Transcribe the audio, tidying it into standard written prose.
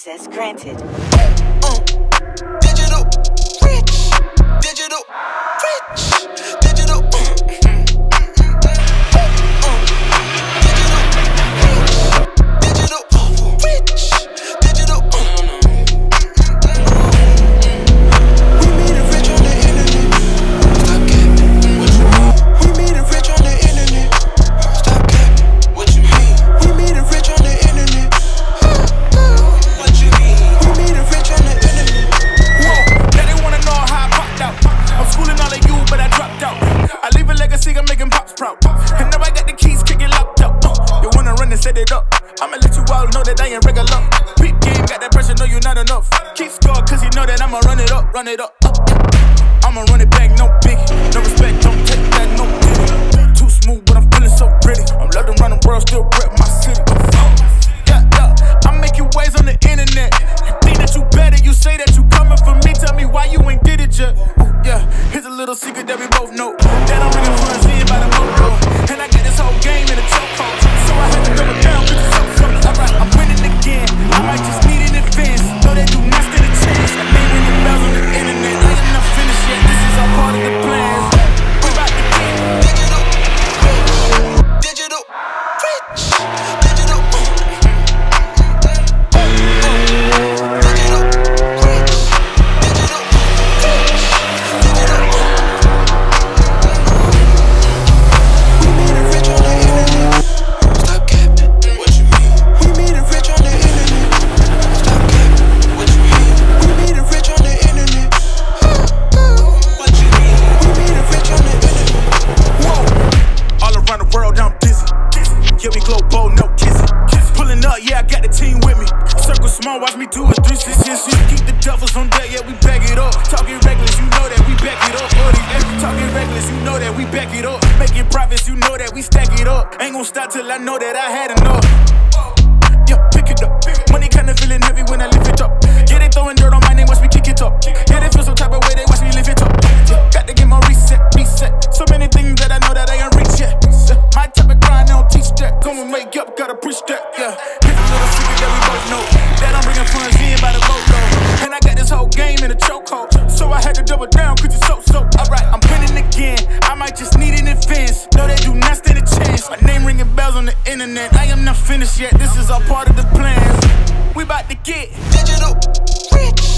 Access granted. Digital rich, digital rich, digital. Run it up, I'ma run it back, no biggie. No respect, don't take that, no pity. Too smooth, but I'm feeling so pretty. I'm loving around the world, still rep my city. Yeah, I'm making waves on the internet. You think that you better, you say that you coming for me. Tell me why you ain't did it yet. Yeah, here's a little secret that we both know. That I'm bringing fun, seeing by the boat. And I got this whole game in a chokehold. So I had to double down, cause it's so alright, I'm winning again. I might just need an advance. No, they do not stand a chance. I made ringing bells on the internet. I am not finished yet. This is all part of the plan. We about to get digital rich, digital rich, digital. Watch me do it 360. Keep the duffels on deck, yeah, we back it up. Talking reckless, you know that we back it up. Talking reckless, you know that we back it up. Making profits, you know that we stack it up. Ain't gon' stop till I know that I had enough. Yeah, pick it up. Money kinda feeling heavy when I lift it up. Yeah, they throwing dirt on my name, watch me kick it up. Yeah, they feel some type of way, they watch me lift it up. Yeah, got to get my reset. So many things that I know that I ain't reach yet. My type of grind, they don't teach that. Come and wake up, gotta preach that. Yeah, here's a little secret that we both know. That I'm bringing fun, seeing by the boat though. And I got this whole game in a chokehold. So I had to double down, cause it's so. Alright, I'm winning again. I might just need an advance. No, they do not stand a chance. My name ringing bells on the internet. I am not finished yet. This is all part of the plan. We about to get digital rich.